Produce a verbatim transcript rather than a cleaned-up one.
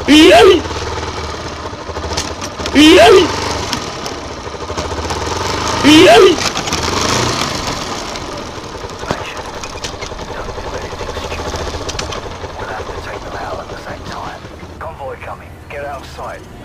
We'll have to take them out at the same time. Convoy coming. Get outside.